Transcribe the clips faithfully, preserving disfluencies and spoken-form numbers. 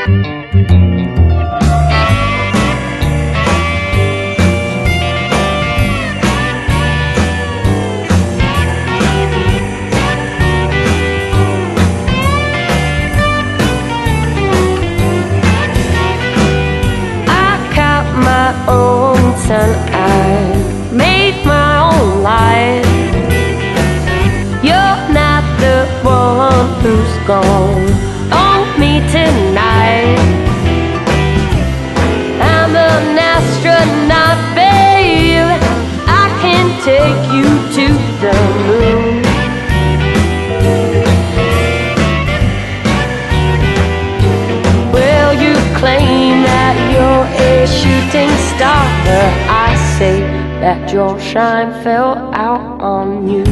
I made my own life. You're not the one who's gone on me tonight. I'm an astronaut, babe. I can take you to the moon. Well, you claim that you're a shooting star, but I say that your shine fell out on you.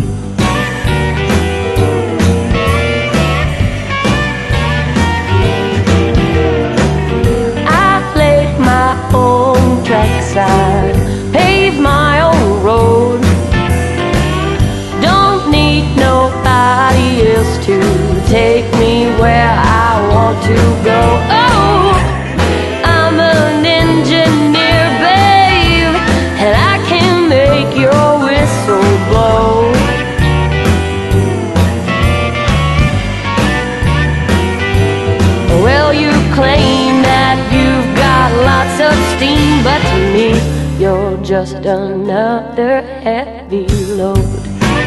I laid my own tracks, I paved my own road. Don't need nobody else to take me where I want to go. Oh, I'm an engineer, babe, and I can make your whistle blow. Well, you claim that you've got lots of steam, but to me, you're just another heavy load.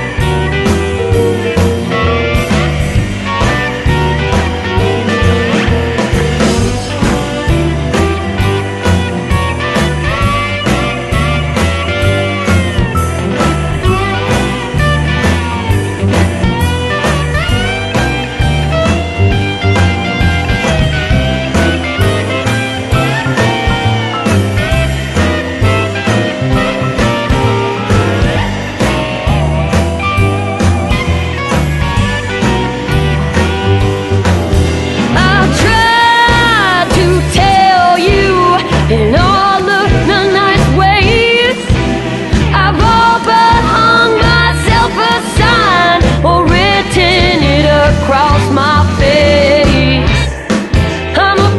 In all of the nice ways, I've all but hung myself a sign or written it across my face. I'm a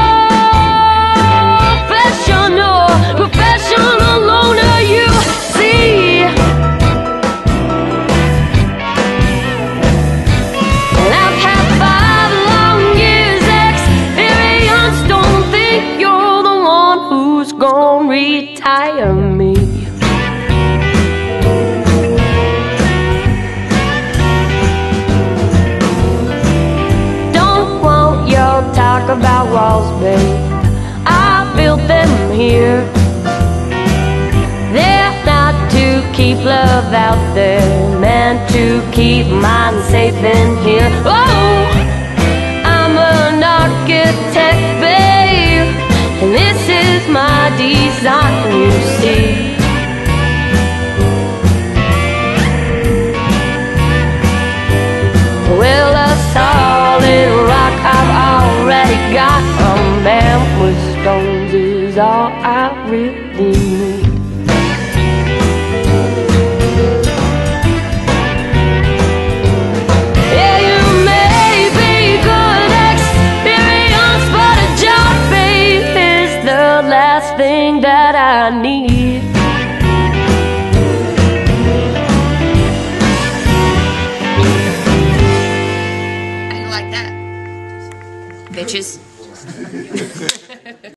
professional, professional loner, you see. And I've had five long years experience. Don't think you're who's gonna retire me. Don't want your talk about walls, babe. I built them here. They're not to keep love out there, meant to keep mine safe in here. Oh, I'm an architect, babe, and this is my design, you see. Well, a solid rock I've already got. A man with stones is all I really need. Yeah, you may be good experience, but a job, babe, is the last thing that I need. How you like that, bitches?